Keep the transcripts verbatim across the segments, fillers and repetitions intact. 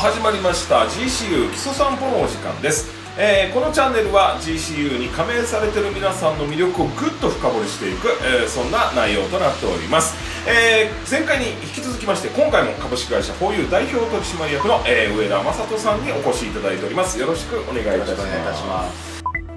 始まりました ジーシーユー 基礎散歩のお時間です。えー、このチャンネルは ジーシーユー に加盟されている皆さんの魅力をぐっと深掘りしていく、えー、そんな内容となっております。えー、前回に引き続きまして今回も株式会社 フォーユー 代表取締役の、えー、上田正人さんにお越しいただいております。よろしくお願いいたします。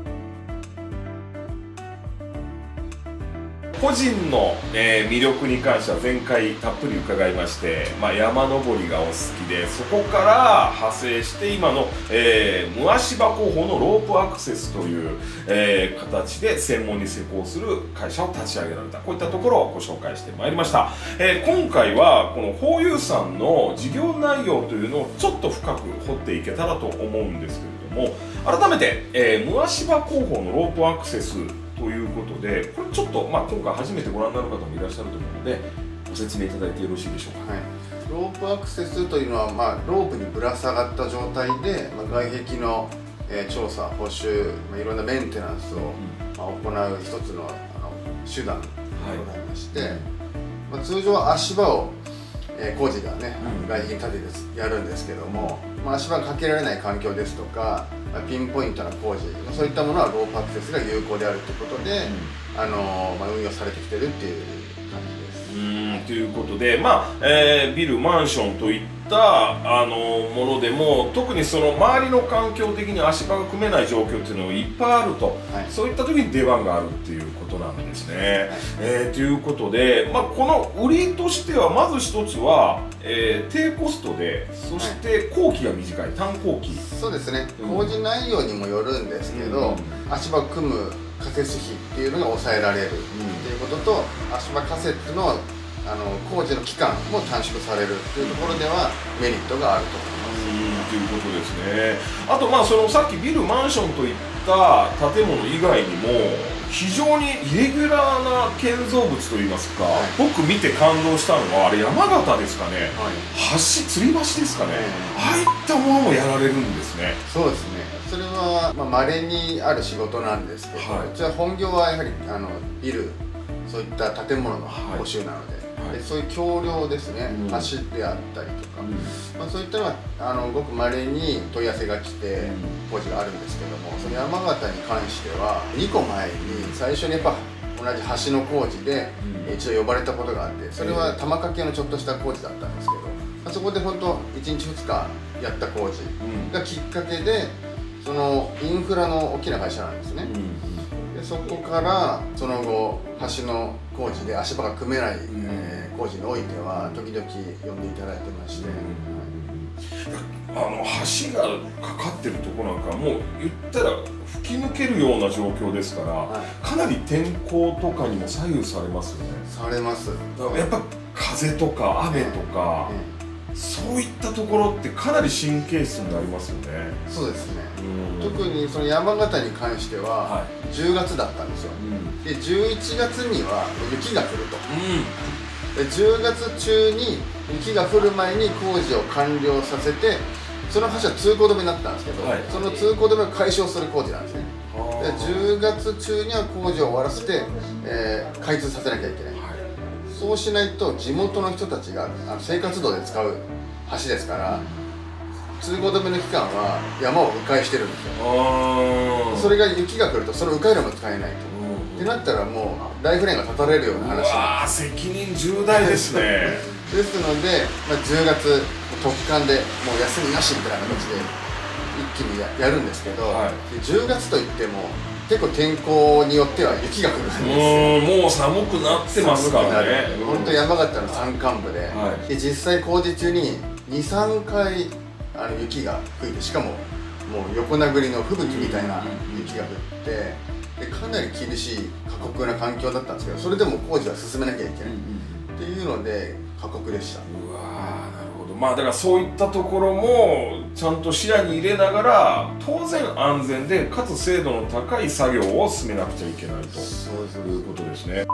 個人の、えー、魅力に関しては前回たっぷり伺いまして、まあ、山登りがお好きでそこから派生して今の、えー、ムアシバ工法のロープアクセスという、えー、形で専門に施工する会社を立ち上げられた、こういったところをご紹介してまいりました。えー、今回はこの フォーユー さんの事業内容というのをちょっと深く掘っていけたらと思うんですけれども、改めて、えー、ムアシバ工法のロープアクセスということで、これちょっと、まあ、今回初めてご覧になる方もいらっしゃると思うのでご説明いただいてよろしいでしょうか。はい、 ロープアクセスというのは、まあ、ロープにぶら下がった状態で、まあ、外壁の、えー、調査、補修、まあ、いろんなメンテナンスを、うんまあ、行う一つの、あの手段でございまして、はいまあ、通常は足場を、えー、工事がね、うん、外壁に立ててやるんですけども、まあ、足場がかけられない環境ですとかピンポイントな工事、そういったものはロープアクセスが有効であるということで、うん、あのまあ、運用されてきてるっていう感じです。 うんということで、まあえー、ビル、マンションといったあのものでも特にその周りの環境的に足場が組めない状況っていうのがいっぱいあると、はい、そういった時に出番があるっていうことなんですね。はいえー、ということで、まあ、この売りとしてはまず一つは、えー、低コストでそして工期が短い、単工期。 そうですね、うん、工事内容にもよるんですけど、うん、足場を組む仮設費っていうのが抑えられるっていうことと、うん、足場仮設のあの工事の期間も短縮されるっていうところではメリットがあると思います。 ということですね。あとまあそのさっきビル、マンションといった建物以外にも非常にイレギュラーな建造物といいますか、はい、僕見て感動したのはあれ山形ですかね、はい、橋、吊り橋ですかね、はい、ああいったものもやられるんですね。 そうですね、それはまれにある仕事なんですけど、はい、うちは本業はやはりあのビル、そういった建物の補修なので、はい、でそういう橋梁ですね、うん、橋であったりとか、うんまあ、そういったのはあのごくまれに問い合わせが来て工事があるんですけども、その山形に関してはにこまえに最初にやっぱ同じ橋の工事で一度呼ばれたことがあって、それは玉掛けのちょっとした工事だったんですけど、まあ、そこで本当いちにちふつかやった工事がきっかけで、そのインフラの大きな会社なんですね。でそこからその後橋の工事で足場が組めない、うんえー、工事においては時々呼んでいただいてまして、 うん、あの橋がかかってるとこなんかもう言ったら吹き抜けるような状況ですから、はい、かなり天候とかにも左右されますよね。 されます。 やっぱ風とか雨とか、えーえーそういったところってかなり神経質になりますよね。 そうですね。特にその山形に関してはじゅうがつだったんですよ。うん、でじゅういちがつには雪が降ると。うん、でじゅうがつ中に雪が降る前に工事を完了させて、その橋は通行止めになったんですけど、はい、その通行止めを解消する工事なんですね。でじゅうがつ中には工事を終わらせて、えー、開通させなきゃいけない。そうしないと地元の人たちがあの生活道で使う橋ですから、通行止めの期間は山を迂回してるんですよ。それが雪が降るとその迂回路も使えないと、ってなったらもうライフラインが断たれるような話。 うわー、責任重大ですね。 ですので、まあ、じゅうがつ特貫でもう休みなしみたいな形で一気に や, やるんですけど、はい、でじゅうがつといっても結構天候によっては雪が降るんですよ。 もう寒くなってますからね。 本当山形の山間部で、はい、で実際工事中ににさんかいあの雪が降って、しかももう横殴りの吹雪みたいな雪が降って、でかなり厳しい過酷な環境だったんですけど、それでも工事は進めなきゃいけないっていうので過酷でした。 うわー、なるほど。まあだからそういったところもちゃんと視野に入れながら、当然安全でかつ精度の高い作業を進めなくちゃいけないということですね。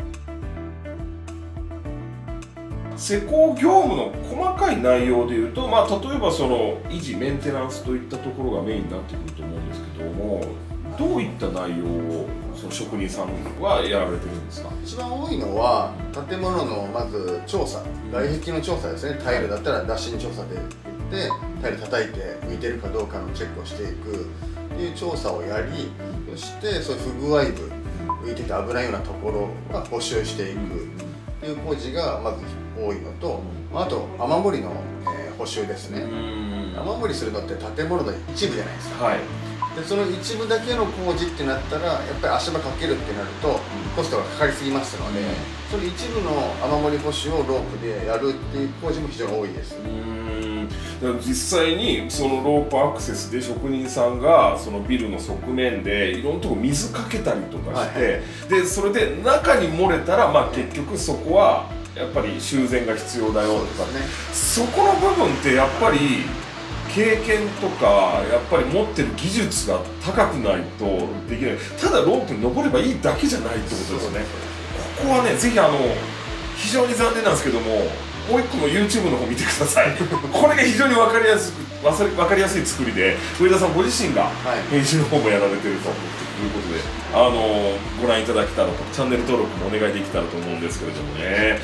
施工業務の細かい内容でいうと、まあ、例えばその維持メンテナンスといったところがメインになってくると思うんですけども、どういった内容をその職人さんはやられてるんですか？ 一番多いのは建物のまず調査、外壁の調査ですね。タイルだったら打診調査で言って、 タイル叩いて浮いてるかどうかのチェックをしていくっていう調査をやり、そしてそういう不具合部、浮いてて危ないようなところは補修していくっていう工事がまず多いのと、あと雨漏りの、えー、補修ですね。雨漏りするのって建物の一部じゃないですか。はい、でその一部だけの工事ってなったらやっぱり足場かけるってなるとコストがかかりすぎますので、その一部の雨漏り補修をロープでやるっていう工事も非常に多いです。 実際にそのロープアクセスで職人さんがそのビルの側面でいろんなとこ水かけたりとかして、はいはい、でそれで中に漏れたら、まあ、結局そこはやっぱり修繕が必要だよとか、そこの部分ってやっぱり経験とかやっぱり持ってる技術が高くないとできない。ただロープに登ればいいだけじゃないってことですね。ここはね、ぜひあの非常に残念なんですけども、もう一個の YouTube の方見てください。これが非常に分かりやすく分かりやすい作りで、上田さんご自身が編集の方もやられてるということで、あのご覧いただけたらと、チャンネル登録もお願いできたらと思うんですけれどもね。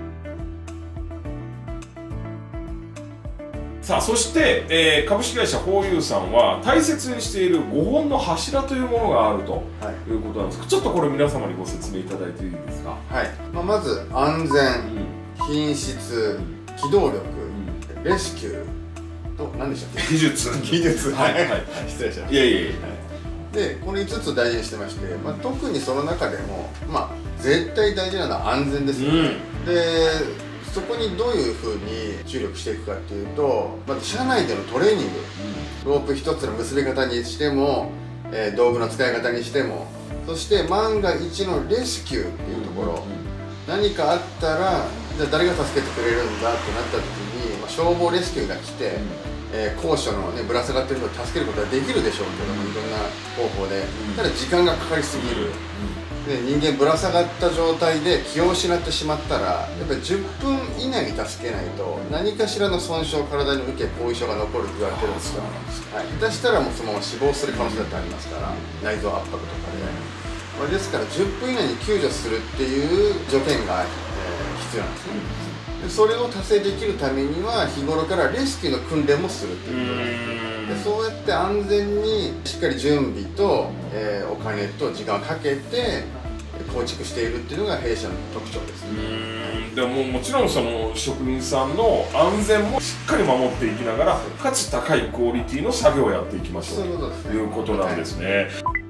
さあ、そして、えー、株式会社ホーユーさんは大切にしているごほんの柱というものがあるということなんですが、ちょっとこれ皆様にご説明いただいていいですか。 はい、まあ、まず安全、うん、品質、機動力、うん、レスキューと何でしたっけ、 技術技術はい、はい、 失礼しました。 いやいやいや、 でこのいつつ大事にしてまして、まあ、特にその中でも、まあ、絶対大事なのは安全ですよね。うん、でそこにどういうふうに注力していくかっていうと、まず社内でのトレーニング、うん、ロープ一つの結び方にしても、えー、道具の使い方にしても、そして万が一のレスキューっていうところ、うんうん、何かあったらじゃあ誰が助けてくれるんだってなった時に、まあ、消防レスキューが来て、うん、えー、高所の、ね、ぶら下がってる人を助けることはできるでしょうけども、いろんな方法で、ただ時間がかかりすぎる。で人間ぶら下がった状態で気を失ってしまったら、やっぱりじゅっぷん以内に助けないと何かしらの損傷、体に受け後遺症が残ると言われてるんですよ。はい、下手したらもうそのまま死亡する可能性だってありますから、内臓圧迫とかで、まあ、ですからじゅっぷん以内に救助するっていう条件が、えー、必要なんですね。でそれを達成できるためには日頃からレスキューの訓練もするっていうことなんです。でそうやって安全にしっかり準備と、えー、お金と時間をかけて構築しているっていうのが弊社の特徴ですね。 うん、でももちろんその職人さんの安全もしっかり守っていきながら、かつ高いクオリティの作業をやっていきましょうということなんですね。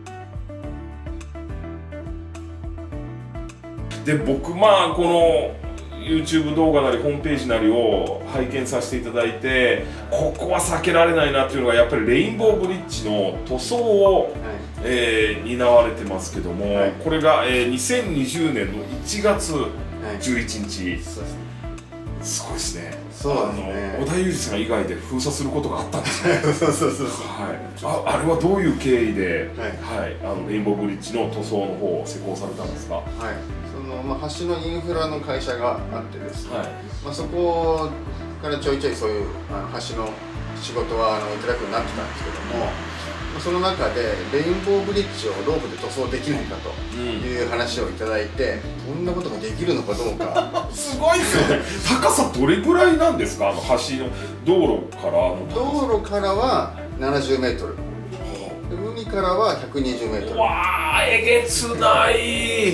で僕まあこのYouTube 動画なりホームページなりを拝見させていただいて、ここは避けられないなっていうのがやっぱりレインボーブリッジの塗装を、はい、えー、担われてますけども、はい、これが、えー、にせんにじゅうねんのいちがつじゅういちにち、はい、すごいですね。 そうですね。 織田裕二さん以外で封鎖することがあったんですね。 そうそうそうそう。 はい。あ、あれはどういう経緯で、はい、はい、あのレインボーブリッジの塗装の方を施工されたんですか。はい。 まあ、橋のインフラの会社があってですね、はい、まあ、そこからちょいちょいそういうあの橋の仕事はあのいただくようになってたんですけども、うん、その中でレインボーブリッジをロープで塗装できないかという話をいただいて、うん、こんなことができるのかどうかすごいですよね。高さどれぐらいなんですか、あの橋の道路からの道路からはななじゅうメートル、海からはひゃくにじゅうメートル。 わー、えげつない。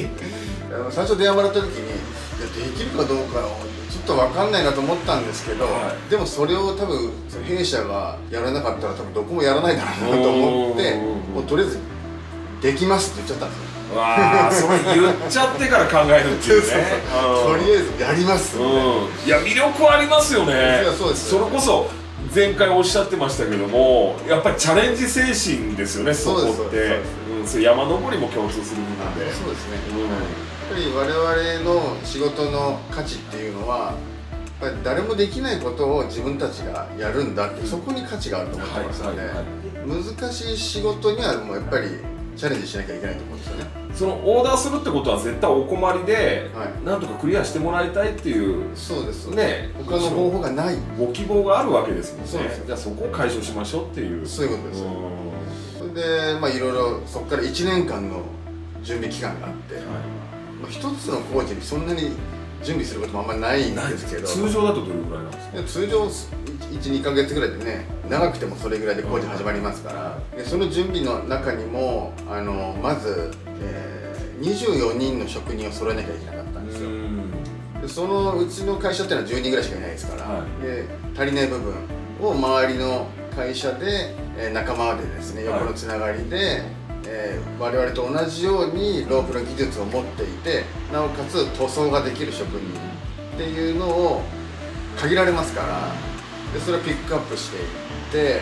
最初電話もらった時に、いやできるかどうかちょっと分かんないなと思ったんですけど、はい、でもそれを多分弊社がやらなかったら多分どこもやらないだろうなと思って、もうとりあえずできますって言っちゃったんですよ。 わあ、それ言っちゃってから考えるっていうね。 とりあえずやりますみたいな。 いや魅力はありますよね。 そうです。 それこそ前回おっしゃってましたけども、やっぱりチャレンジ精神ですよね、そこって。うん、それ山登りも共通する部分で。 そうですね。やっぱり我々の仕事の価値っていうのは、やっぱり誰もできないことを自分たちがやるんだって、そこに価値があると思ってますので、難しい仕事にはもうやっぱりチャレンジしなきゃいけないと思うんですよね。 そのオーダーするってことは絶対お困りで、はい、なんとかクリアしてもらいたいっていう、 そうですね、 他の方法がないご希望があるわけですもんね。そうです。じゃあそこを解消しましょうっていう、 そういうことです。それでまあいろいろそこからいちねんかんの準備期間があって、はい、まあ一つの工事にそんなに準備することもあんまりないんですけど、 通常だとどれぐらいなんですか。 通常いち、にかげつぐらいでね、長くてもそれぐらいで工事始まりますから、でその準備の中にもあのまず、えー、にじゅうよにんの職人を揃えなきゃいけなかったんですよ。でそのうちの会社っていうのはじゅうにんぐらいしかいないですから、はい、で足りない部分を周りの会社で、えー、仲間でですね、横のつながりで、はい、えー、我々と同じようにロープの技術を持っていて、なおかつ塗装ができる職人っていうのを限られますから、でそれをピックアップしていって、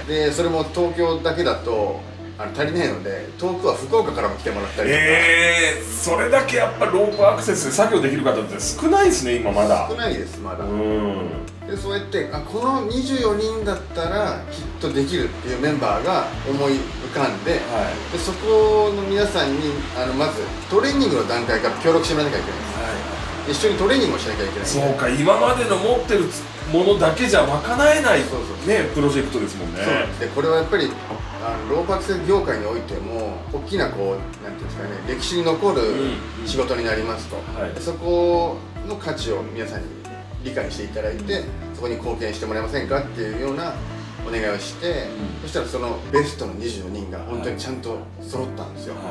でそれも東京だけだとあの足りないので、遠くは福岡からも来てもらったりとか。 ええー、それだけやっぱロープアクセスで作業できる方って少ないですね、今まだ。 少ないですまだ。でそうやってあこのにじゅうよにんだったらきっとできるっていうメンバーが思い浮かんで、はい、でそこの皆さんにあのまずトレーニングの段階から協力してもらわなきゃいけないです、はい、一緒にトレーニングをしなきゃいけない。 そうか、今までの持ってるものだけじゃ賄えないねプロジェクトですもんね。 そうでこれはやっぱりあのロープアクセス業界においても大きなこうなんていうんですかね、歴史に残る仕事になりますと、うんうん、はい、そこの価値を皆さんに理解していただいて、そこに貢献してもらえませんかっていうようなお願いをして、うん、そしたらそのベストのにじゅうよにんが本当にちゃんと揃ったんですよ、はい、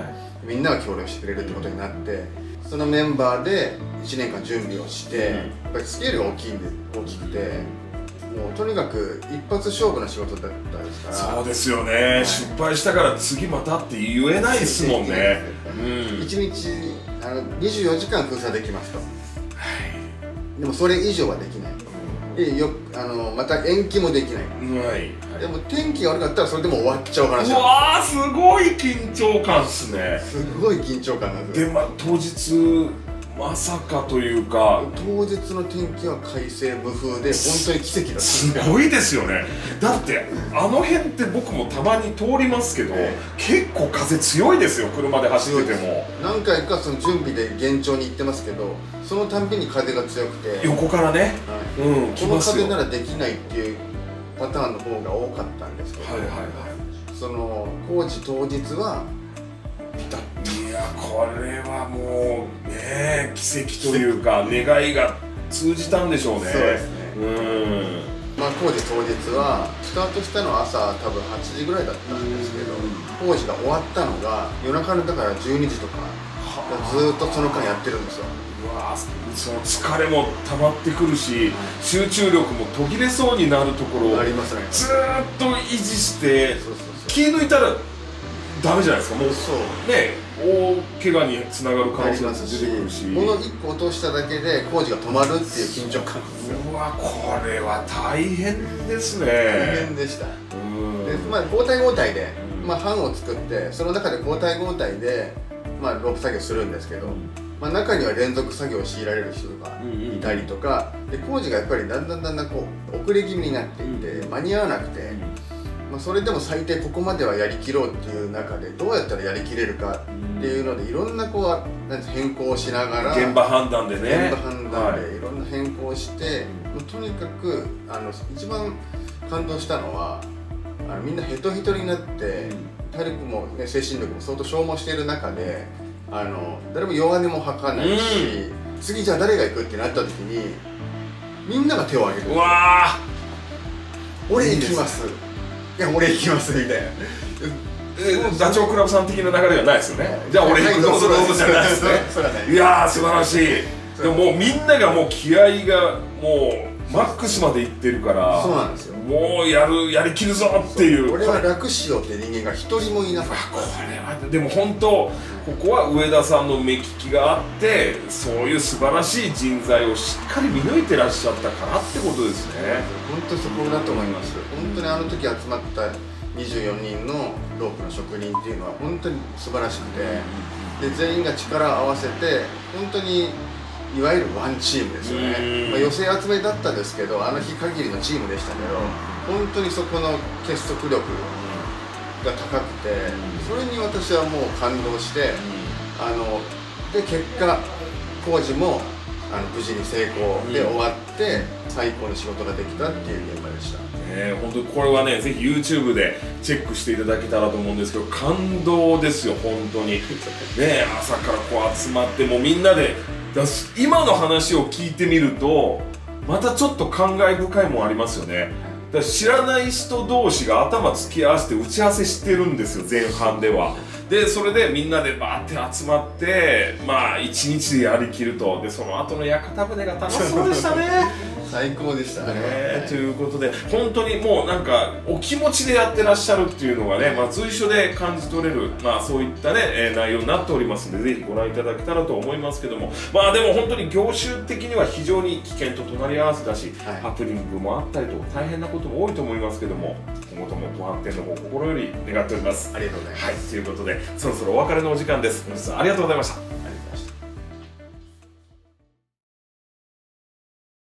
みんなが協力してくれるってことになって、そのメンバーでいちねんかん準備をして、うん、やっぱりスケールが大きいんで大きくて。もうとにかく一発勝負の仕事だったですから。 そうですよね、はい、失敗したから次またって言えないですもんね。 いちにちあのにじゅうよじかん封鎖できますと、はい、でもそれ以上はできない、うん、でよあのまた延期もできない、はい、でも天気が悪かったらそれでも終わっちゃう話なんです。 うわー、すごい緊張感っすね。 すごい緊張感なんです。 で、まあ、当日まさかというか、 当日の天気は快晴無風で本当に奇跡だった。 すごいですよね。だってあの辺って僕もたまに通りますけど、ええ、結構風強いですよ、車で走ってても。 何回かその準備で厳重に行ってますけど、そのたんびに風が強くて横からね、 はい、うん、この風ならできないっていうパターンの方が多かったんですけど、はいはいはい、その工事当日はピタッと。 いや、これはもうね、奇跡というか願いが通じたんでしょうね。 そうですね。うん。まあ工事当日はスタートしたのは朝多分はちじぐらいだったんですけど、工事が終わったのが夜中のだからじゅうにじとか、ずっとその間やってるんですよ。 うわ、その疲れも溜まってくるし、集中力も途切れそうになるところをありますね。 ずーっと維持して気抜いたらダメじゃないですか。もうそうね、大怪我につながる可能性も出てくるし、 物いっこ落としただけで工事が止まるっていう緊張感ですよ。 うわ、これは大変ですね。 大変でした。で、まあ、交代交代で、まあ、班を作って、その中で交代交代で、まあ、ロープ作業するんですけど、まあ、中には連続作業を強いられる人がいたりとか、で工事がやっぱりだんだんだんだんこう遅れ気味になっていって間に合わなくて、まあそれでも最低ここまではやりきろうっていう中でどうやったらやりきれるかっていうのでいろんなこうなん変更しながら、 現場判断でね、 現場判断でいろんな変更して、もうとにかくあの一番感動したのは、あのみんなヘトヘトになって体力も、ね、精神力も相当消耗している中で、あの誰も弱音も吐かないし、うん、次じゃあ誰が行くってなった時にみんなが手を挙げるんですよ。うわー、俺行きます、いや俺行きますみたいな。 ダチョウ倶楽部さん的な流れではないですよね。じゃあ俺行く、どうぞどうぞじゃないですね。いやー素晴らしい。でももうみんながもう気合がもうマックスまでいってるから、 そうなんですよ。 もうやるやりきるぞっていう。 俺は楽しようって人間が一人もいなかった。 これはでも本当ここは上田さんの目利きがあって、そういう素晴らしい人材をしっかり見抜いてらっしゃったからってことですね。 本当にそこだと思います。本当にあの時集まったにじゅうよにんのロープの職人っていうのは本当に素晴らしくて、で全員が力を合わせて本当にいわゆるワンチームですよね。まあ、寄せ集めだったですけど、あの日限りのチームでしたけど、本当にそこの結束力が高くて、それに私はもう感動して、あので結果工事もあの無事に成功で終わって、最高の仕事ができたっていう現場でした。 ね、本当にこれはね、ぜひ ユーチューブ でチェックしていただけたらと思うんですけど、感動ですよ本当に。ね、朝からこう集まってもうみんなで。今の話を聞いてみるとまたちょっと感慨深いもんありますよね。 だから知らない人同士が頭突き合わせて打ち合わせしてるんですよ、前半では。でそれでみんなでバーって集まってまあ一日でやりきると。でその後の屋形船が楽しそうでしたね最高でしたね。 ねということで本当にもうなんかお気持ちでやってらっしゃるっていうのがね、まあ、随所で感じ取れる、まあ、そういったね、えー、内容になっておりますのでぜひご覧いただけたらと思いますけども、まあでも本当に業種的には非常に危険と隣り合わせだし、はい、ハプニングもあったりと大変なことも多いと思いますけども、今後ともご発展の方心より願っております。 ありがとうございます。 はい、ということでそろそろお別れのお時間です。本日はありがとうございました。